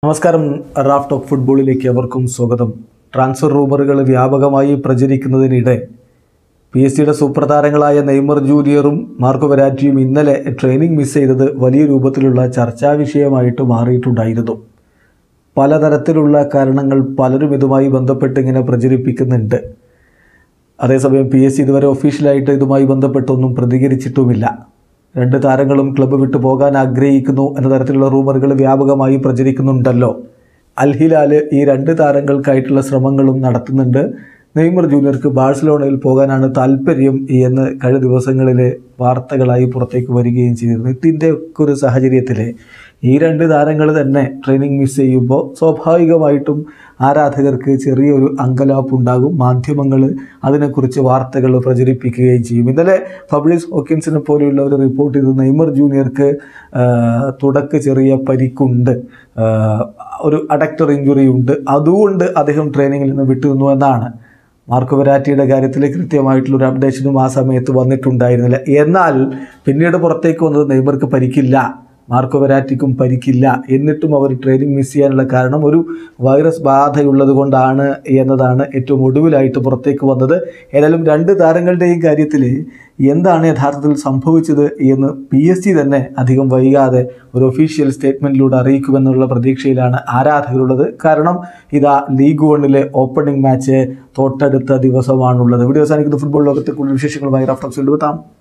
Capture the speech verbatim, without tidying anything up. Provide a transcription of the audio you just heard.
നമസ്കാരം. Raf talk ഫുട്ബോളിലേക്ക് അവർക്കും സ്വാഗതം. ട്രാൻസ്ഫർ റൂമറുകൾ വ്യാപകമായി പ്രചരിക്കുന്നതിനിടെ പി എസ് സിയുടെ സൂപ്പർ താരങ്ങളായ നെയ്മർ ജൂനിയറും മാർക്കോ വെരാറ്റിയും ഇന്നലെ ട്രെയിനിങ് മിസ് ചെയ്തത് വലിയ രൂപത്തിലുള്ള ചർച്ചാ വിഷയമായിട്ട് മാറിയിട്ടുണ്ടായിരുന്നു. പലതരത്തിലുള്ള കാരണങ്ങൾ പലരും ഇതുമായി ബന്ധപ്പെട്ട് ഇങ്ങനെ പ്രചരിപ്പിക്കുന്നുണ്ട്. അതേസമയം പി എസ് സി ഇതുവരെ ഒഫീഷ്യലായിട്ട് ഇതുമായി ബന്ധപ്പെട്ടൊന്നും പ്രതികരിച്ചിട്ടുമില്ല. രണ്ട് താരങ്ങളും ക്ലബ്ബ് വിട്ടു പോകാൻ ആഗ്രഹിക്കുന്നു എന്ന തരത്തിലുള്ള റൂമറുകൾ വ്യാപകമായി പ്രചരിക്കുന്നുണ്ടല്ലോ. അൽ ഹിലാൽ ഈ രണ്ട് താരങ്ങൾക്കായിട്ടുള്ള ശ്രമങ്ങളും നടത്തുന്നുണ്ട്. നെയ്മർ ജൂനിയർക്ക് ബാഴ്സലോണയിൽ പോകാനാണ് താല്പര്യം എന്ന് കഴിഞ്ഞ ദിവസങ്ങളിൽ വാർത്തകളായി പുറത്തേക്ക് വരികയും ചെയ്തിരുന്നു. ഇതിൻ്റെ ഒക്കെ ഒരു സാഹചര്യത്തിൽ ഈ രണ്ട് താരങ്ങൾ തന്നെ ട്രെയിനിങ് മിസ് ചെയ്യുമ്പോൾ സ്വാഭാവികമായിട്ടും ആരാധകർക്ക് ചെറിയൊരു അങ്കലാപ്പുണ്ടാകും. മാധ്യമങ്ങൾ അതിനെക്കുറിച്ച് വാർത്തകൾ പ്രചരിപ്പിക്കുകയും ചെയ്യും. ഇന്നലെ ഫബ്രീസ് ഹോക്കിൻസിനെ പോലെയുള്ളവർ റിപ്പോർട്ട് ചെയ്തു നെയ്മർ ജൂനിയർക്ക് തുടക്ക ചെറിയ പരിക്കുണ്ട്, ഒരു അഡക്ടർ ഇഞ്ചുറി ഉണ്ട്, അതുകൊണ്ട് അദ്ദേഹം ട്രെയിനിങ്ങിൽ നിന്ന് വിട്ടുനിന്നു എന്നാണ്. മാർക്കോ വെരാറ്റിയുടെ കാര്യത്തിൽ കൃത്യമായിട്ടുള്ളൊരു അപ്ഡേഷനും ആ സമയത്ത് വന്നിട്ടുണ്ടായിരുന്നില്ല. എന്നാൽ പിന്നീട് പുറത്തേക്ക് വന്നത് നെയ്മർക്ക് പരിക്കില്ല, മാർക്കോ വെരാറ്റിക്കും പരിക്കില്ല, എന്നിട്ടും അവർ ട്രെയിനിങ് മിസ് ചെയ്യാനുള്ള കാരണം ഒരു വൈറസ് ബാധയുള്ളത് കൊണ്ടാണ് എന്നതാണ് ഏറ്റവും ഒടുവിലായിട്ട് പുറത്തേക്ക് വന്നത്. ഏതായാലും രണ്ട് താരങ്ങളുടെയും കാര്യത്തിൽ എന്താണ് യഥാർത്ഥത്തിൽ സംഭവിച്ചത് എന്ന് പി എസ് സി തന്നെ അധികം വൈകാതെ ഒരു ഒഫീഷ്യൽ സ്റ്റേറ്റ്മെൻറ്റിലൂടെ അറിയിക്കുമെന്നുള്ള പ്രതീക്ഷയിലാണ് ആരാധകരുള്ളത്. കാരണം ഇതാ ലീഗ് വണ്ണിലെ ഓപ്പണിംഗ് മാച്ച് തൊട്ടടുത്ത ദിവസമാണുള്ളത്. വീഡിയോ അവസാനിക്കുന്ന ഫുട്ബോൾ ലോകത്തെ കൂടുതൽ വിശേഷങ്ങളുമായി റാഫ് ടോക്സിൽ എത്താം.